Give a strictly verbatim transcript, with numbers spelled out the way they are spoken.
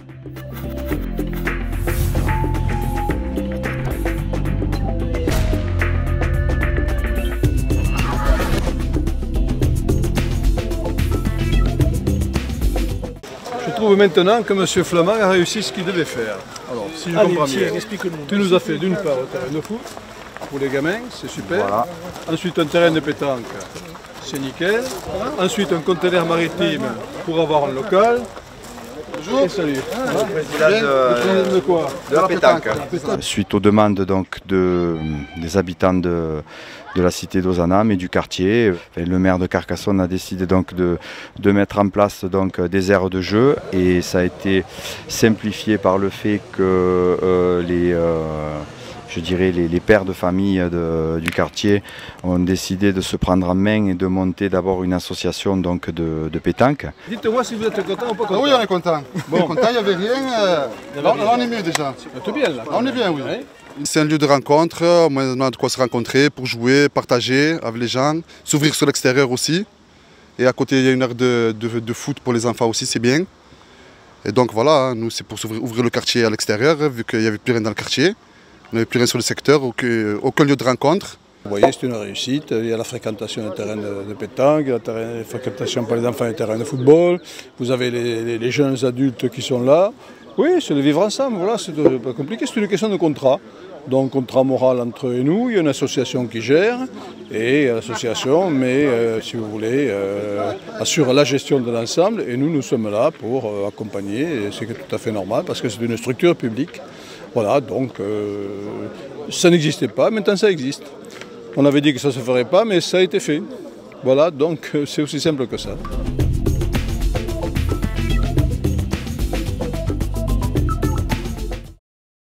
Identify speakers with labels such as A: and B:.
A: Je trouve maintenant que M. Flamand a réussi ce qu'il devait faire. Alors, si je
B: Allez,
A: comprends
B: tiens,
A: bien,
B: explique-nous.
A: tu nous as fait d'une part le terrain de foot pour les gamins, c'est super.
C: Voilà.
A: Ensuite un terrain de pétanque, c'est nickel. Ensuite un conteneur maritime pour avoir un local. Bonjour. Et salut.
C: Le président de,
A: De, de quoi
C: de la pétanque.
D: Suite aux demandes donc, de, des habitants de, de la cité d'Ozanam et du quartier, le maire de Carcassonne a décidé donc de, de mettre en place donc, des aires de jeu, et ça a été simplifié par le fait que euh, les, euh, je dirais les, les pères de famille de, du quartier ont décidé de se prendre en main et de monter d'abord une association donc, de, de pétanque.
A: Dites-moi si vous êtes content ou pas content.
E: Ah oui, on est content. Bon. On est content, il n'y avait rien. Euh... Là, là, on est mieux déjà.
A: Tout bien là.
E: Là, on est bien, oui. Ouais. C'est un lieu de rencontre, on a de quoi se rencontrer pour jouer, partager avec les gens, s'ouvrir sur l'extérieur aussi. Et à côté, il y a une aire de, de, de foot pour les enfants aussi, c'est bien. Et donc voilà, nous c'est pour ouvrir le quartier à l'extérieur, vu qu'il n'y avait plus rien dans le quartier. On n'avait plus rien sur le secteur, aucun, aucun lieu de rencontre.
A: Vous voyez, c'est une réussite. Il y a la fréquentation des terrains de, de pétanque, la, terrain, la fréquentation par les enfants des terrains de football. Vous avez les, les, les jeunes adultes qui sont là. Oui, c'est le vivre ensemble, voilà, c'est pas compliqué, c'est une question de contrat. Donc contrat moral entre eux et nous, il y a une association qui gère, et l'association, mais euh, si vous voulez, euh, assure la gestion de l'ensemble, et nous, nous sommes là pour euh, accompagner, et c'est tout à fait normal, parce que c'est une structure publique. Voilà, donc euh, ça n'existait pas, maintenant ça existe. On avait dit que ça ne se ferait pas, mais ça a été fait. Voilà, donc c'est aussi simple que ça.